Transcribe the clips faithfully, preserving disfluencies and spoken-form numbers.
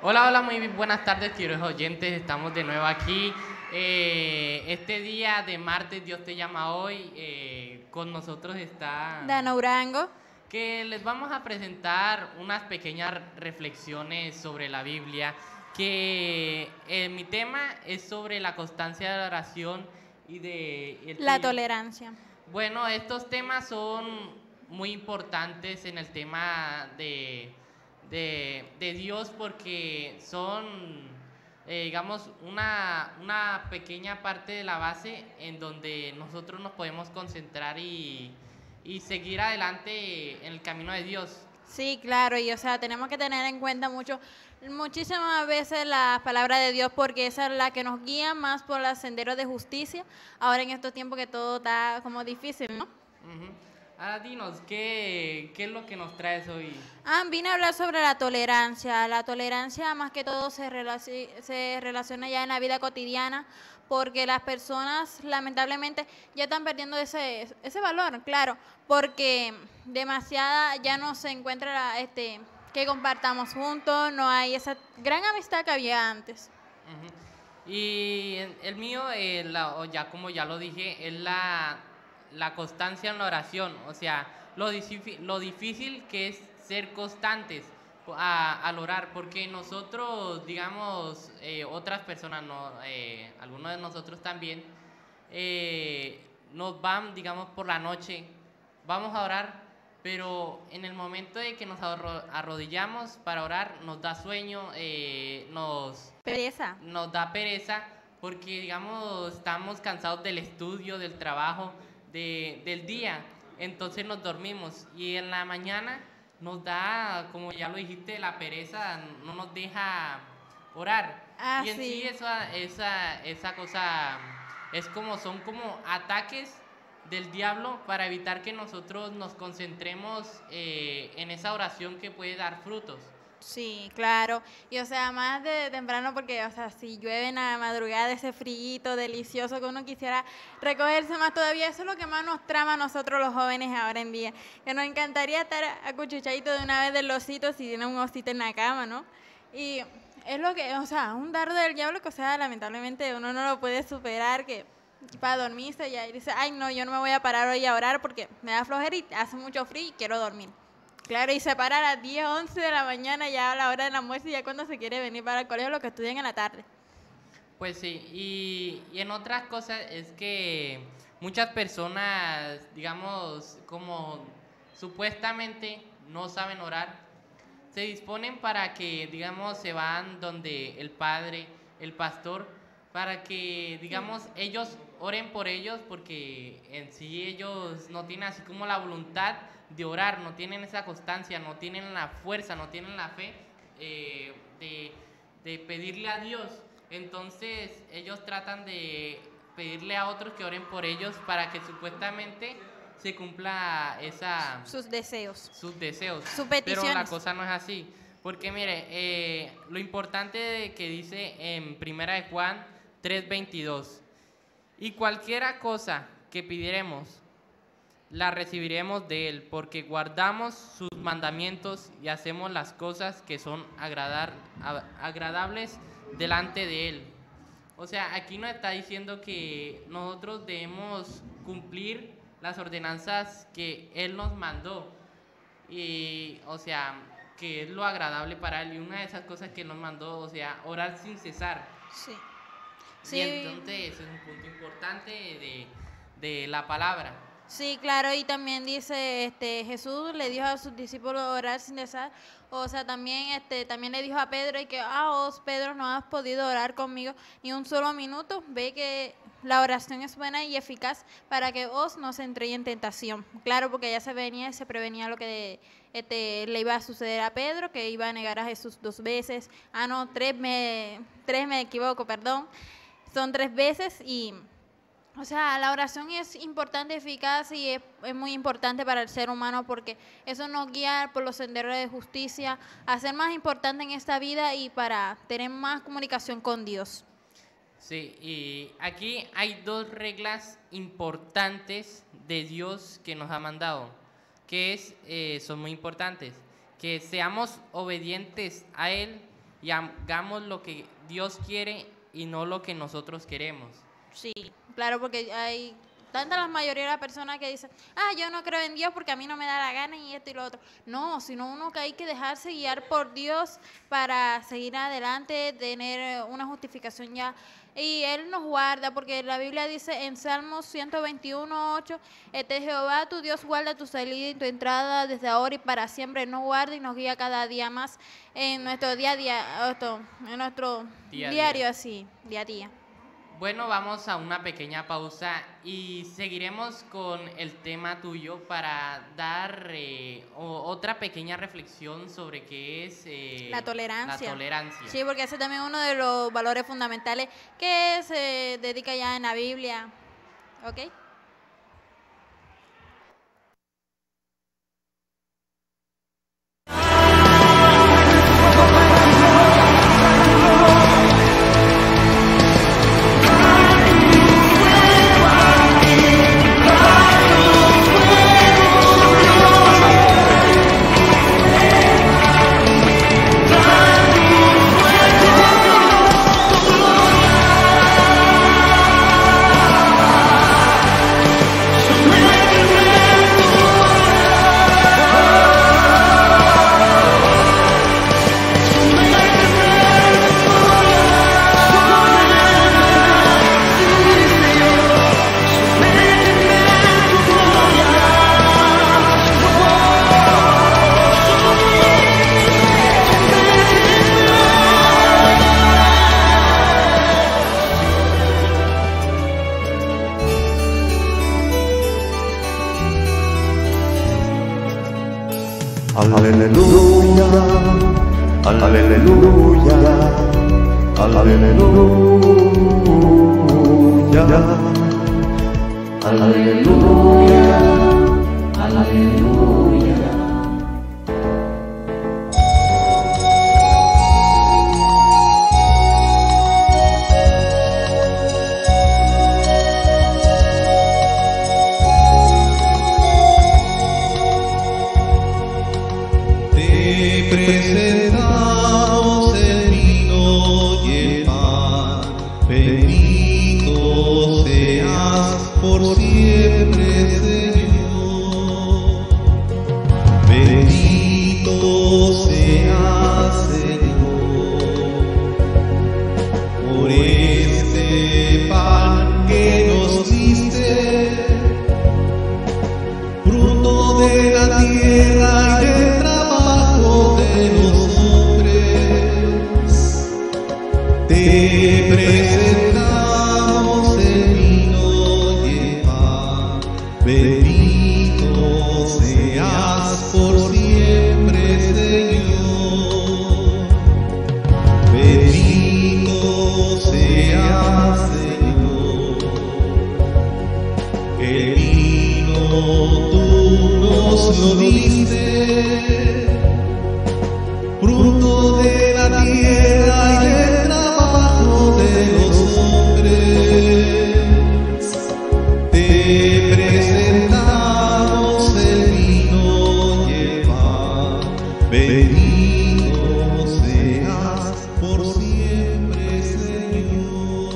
Hola, hola, muy buenas tardes, queridos oyentes. Estamos de nuevo aquí. Eh, este día de martes, Dios te llama hoy. Eh, con nosotros está Dana Urango. que les vamos a presentar unas pequeñas reflexiones sobre la Biblia. Que eh, mi tema es sobre la constancia de la oración y de y el La tuyo. tolerancia. Bueno, estos temas son muy importantes en el tema de, de, de Dios porque son, eh, digamos, una, una pequeña parte de la base en donde nosotros nos podemos concentrar y, y seguir adelante en el camino de Dios. Sí, claro, y o sea, tenemos que tener en cuenta mucho, muchísimas veces la palabra de Dios porque esa es la que nos guía más por los senderos de justicia, ahora en estos tiempos que todo está como difícil, ¿no? Ujú. Ahora dinos, ¿qué, ¿qué es lo que nos traes hoy? Ah, vine a hablar sobre la tolerancia. La tolerancia más que todo se, relaci- se relaciona ya en la vida cotidiana porque las personas lamentablemente ya están perdiendo ese, ese valor, claro, porque demasiada ya no se encuentra la- este, que compartamos juntos, no hay esa gran amistad que había antes. Ujú. Y el el mío, eh, la- o ya como ya lo dije, es la, la constancia en la oración. O sea, lo, disifi- lo difícil que es ser constantes a- al orar. Porque nosotros, digamos, eh, otras personas, no, eh, algunos de nosotros también, eh, nos van, digamos, por la noche, vamos a orar, pero en el momento de que nos arro- arrodillamos para orar, nos da sueño, eh, nos Pereza. nos da pereza porque, digamos, estamos cansados del estudio, del trabajo, de, del día. Entonces nos dormimos y en la mañana nos da, como ya lo dijiste, la pereza, no nos deja orar. Ah, Y en sí sí. esa, esa, esa cosa es como, son como ataques del diablo para evitar que nosotros nos concentremos eh, en esa oración que puede dar frutos. Sí, claro. Y o sea, más de temprano porque, o sea, si llueve en la madrugada, ese frío delicioso que uno quisiera recogerse más todavía, eso es lo que más nos trama a nosotros los jóvenes ahora en día. Que nos encantaría estar acuchuchaditos de una vez del osito si tiene un osito en la cama, ¿no? Y es lo que, o sea, un dardo del diablo que, o sea, lamentablemente uno no lo puede superar, que para dormirse ya y dice, ay, no, yo no me voy a parar hoy a orar porque me da flojera y hace mucho frío y quiero dormir. Claro, y se para a las diez, once de la mañana ya a la hora del almuerzo y ya cuando se quiere venir para el colegio, los que estudian en la tarde. Pues sí, y, y en otras cosas es que muchas personas, digamos, como supuestamente no saben orar, se disponen para que, digamos, se van donde el padre, el pastor, para que, digamos, ellos oren por ellos, porque en sí ellos no tienen así como la voluntad de orar, no tienen esa constancia, no tienen la fuerza, no tienen la fe eh, de, de pedirle a Dios. Entonces ellos tratan de pedirle a otros que oren por ellos para que supuestamente se cumpla esa Sus deseos, sus deseos, sus pero la peticiones. cosa no es así, porque mire, eh, lo importante de que dice en Primera de Juan tres veintidós, y cualquiera cosa que pidiéremos, la recibiremos de Él, porque guardamos sus mandamientos y hacemos las cosas que son agradar, a- agradables delante de Él. O sea, aquí nos está diciendo que nosotros debemos cumplir las ordenanzas que Él nos mandó. Y, o sea, que es lo agradable para Él. Y una de esas cosas que nos mandó, o sea, orar sin cesar. Sí. Y Sí, entonces ese es un punto importante de, de la palabra. sí, claro, y también dice, este, Jesús le dijo a sus discípulos orar sin cesar, o sea, también, este, también le dijo a Pedro y que, ah, vos, Pedro, no has podido orar conmigo ni un solo minuto, ve que la oración es buena y eficaz para que vos no se entréis en tentación. Claro, porque ya se venía, se prevenía lo que este, le iba a suceder a Pedro, que iba a negar a Jesús dos veces, ah, no, tres me, tres me equivoco, perdón, son tres veces y o sea, la oración es importante, eficaz y es, es muy importante para el ser humano porque eso nos guía por los senderos de justicia a ser más importante en esta vida y para tener más comunicación con Dios. Sí, y aquí hay dos reglas importantes de Dios que nos ha mandado, que es, eh, son muy importantes, que seamos obedientes a Él y hagamos lo que Dios quiere y no lo que nosotros queremos. Sí, claro, porque hay tanta la mayoría de las personas que dicen, ah, yo no creo en Dios porque a mí no me da la gana y esto y lo otro. No, sino uno que hay que dejarse guiar por Dios para seguir adelante, tener una justificación ya. Y Él nos guarda, porque la Biblia dice en Salmos ciento veintiuno, ocho, este Jehová tu Dios guarda tu salida y tu entrada desde ahora y para siempre. Nos guarda y nos guía cada día más en nuestro día a día, esto, en nuestro Día a diario día. así, día a día. Bueno, vamos a una pequeña pausa y seguiremos con el tema tuyo para dar eh, o- otra pequeña reflexión sobre qué es eh, La tolerancia. La tolerancia. Sí, porque ese también es uno de los valores fundamentales que se dedica ya en la Biblia. ¿Ok? Aleluya, aleluya, aleluya, aleluya, aleluya. Te presentamos el vino y el pan, bendito seas por siempre, Señor. Bendito seas, Señor, por este pan que nos diste, fruto de la tierra y del trabajo de los hombres. Te presentamos el vino y el pan, bendito seas por siempre, Señor. Bendito seas, Señor. El vino tú nos lo diste, fruto de la tierra y del trabajo de los hombres. Te presentamos el vino y el pan, bendito seas por siempre, Señor.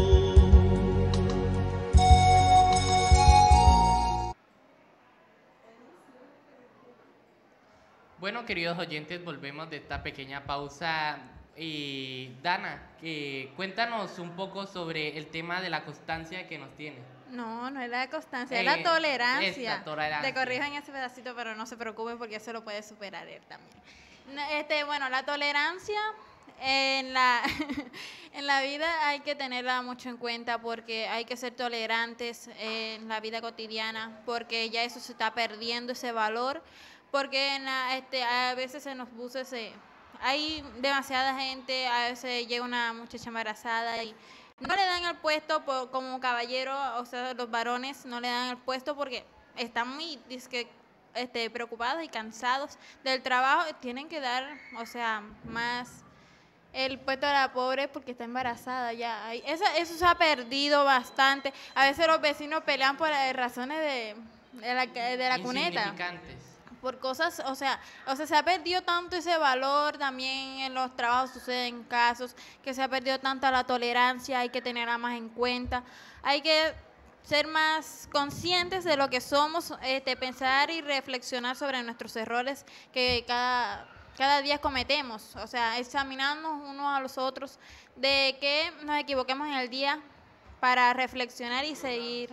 Bueno, queridos oyentes, volvemos de esta pequeña pausa. Y Dana, que cuéntanos un poco sobre el tema de la constancia que nos tiene. No, no es la constancia, es Eh, la tolerancia. esta tolerancia. Te corrijo en ese pedacito, pero no se preocupen porque eso lo puede superar él también. No, Este, bueno, la tolerancia en la, en la vida hay que tenerla mucho en cuenta porque hay que ser tolerantes en la vida cotidiana porque ya eso se está perdiendo ese valor porque en la, este, a veces en los buses se, hay demasiada gente, a veces llega una muchacha embarazada y no le dan el puesto por, como caballero, o sea, los varones no le dan el puesto porque están muy dizque, este, preocupados y cansados del trabajo, tienen que dar, o sea, más el puesto a la pobre porque está embarazada ya. Hay- Eso, eso se ha perdido bastante. A veces los vecinos pelean por eh, razones de, de la, de la cuneta. Insignificantes. por cosas, o sea, o sea, se ha perdido tanto ese valor, también en los trabajos suceden casos que se ha perdido tanta la tolerancia, hay que tenerla más en cuenta, hay que ser más conscientes de lo que somos, este, pensar y reflexionar sobre nuestros errores que cada, cada día cometemos, o sea, examinarnos unos a los otros, de que nos equivoquemos en el día para reflexionar y seguir,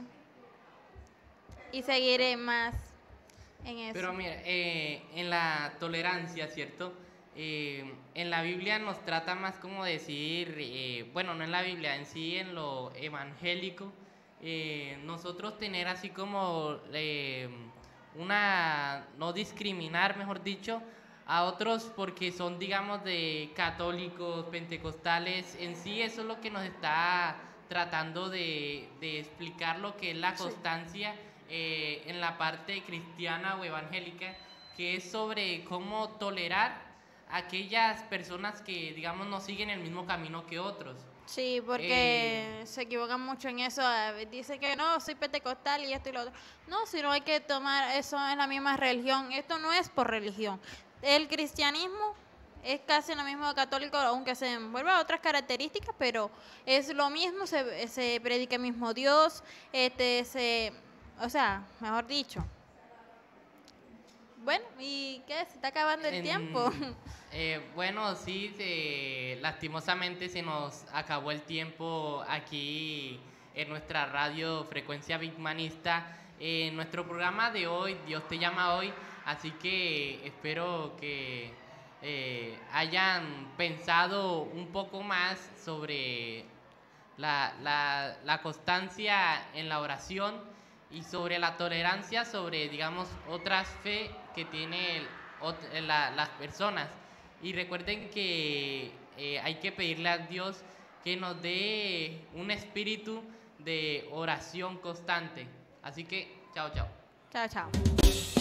y seguir eh, más en eso. Pero mira, eh, en la tolerancia, ¿cierto? Eh, en la Biblia nos trata más como decir, eh, bueno, no en la Biblia, en sí en lo evangélico, eh, nosotros tener así como eh, una, no discriminar, mejor dicho, a otros porque son, digamos, de católicos, pentecostales, en sí eso es lo que nos está tratando de, de explicar lo que es la constancia eh, en la parte cristiana o evangélica, que es sobre cómo tolerar a aquellas personas que, digamos, no siguen el mismo camino que otros. Sí, porque eh, se equivocan mucho en eso. Dice que no, soy pentecostal y esto y lo otro. No, sino hay que tomar eso en la misma religión. Esto no es por religión. El cristianismo es casi lo mismo católico, aunque se envuelve a otras características, pero es lo mismo, se, se predica el mismo Dios, este, se, o sea, mejor dicho. Bueno, ¿y qué? ¿Se está acabando el En, tiempo? Eh, bueno, sí, se, lastimosamente se nos acabó el tiempo aquí en nuestra radio Frecuencia Bigmanista. En nuestro programa de hoy, Dios te llama hoy, así que espero que eh, hayan pensado un poco más sobre la, la, la constancia en la oración y sobre la tolerancia, sobre, digamos, otras fe que tienen la, las personas. Y recuerden que eh, hay que pedirle a Dios que nos dé un espíritu de oración constante. Así que, chao, chao. Chao, chao.